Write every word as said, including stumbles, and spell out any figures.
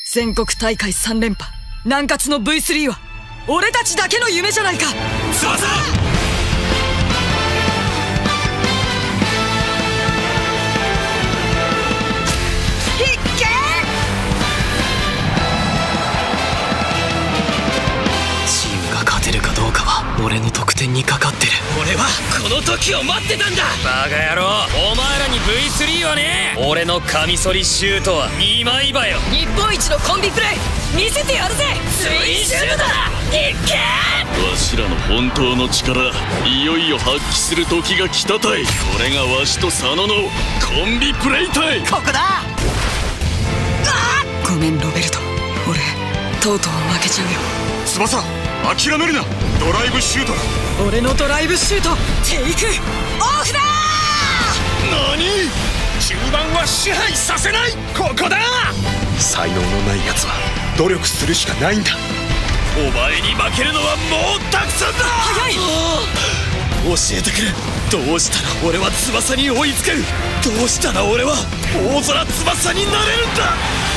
全国大会さん連覇南葛の ブイスリー は俺たちだけの夢じゃないか。 翼！ 俺の得点にかかってる。 俺はこの時を待ってたんだ。 バカ野郎、お前らに ブイスリー はねえ。俺のカミソリシュートは今井場よ。 日本一のコンビプレイ見せてやるぜ。 ツインシュートだ。いけー。 わしらの本当の力いよいよ発揮する時が来たたい。これがわしと佐野のコンビプレイタイ。 ここだ。ごめんロベルト、俺とうとう負けちゃうよ。 翼、諦めるな。ドライブシュートだ。 俺のドライブシュートテイクオフだ。 何？ 中盤は支配させない。ここだ。 才能のない奴は努力するしかないんだ。 お前に負けるのはもうたくさんだ。 早い。 教えてくれ。どうしたら俺は翼に追いつける。どうしたら俺は大空翼になれるんだ。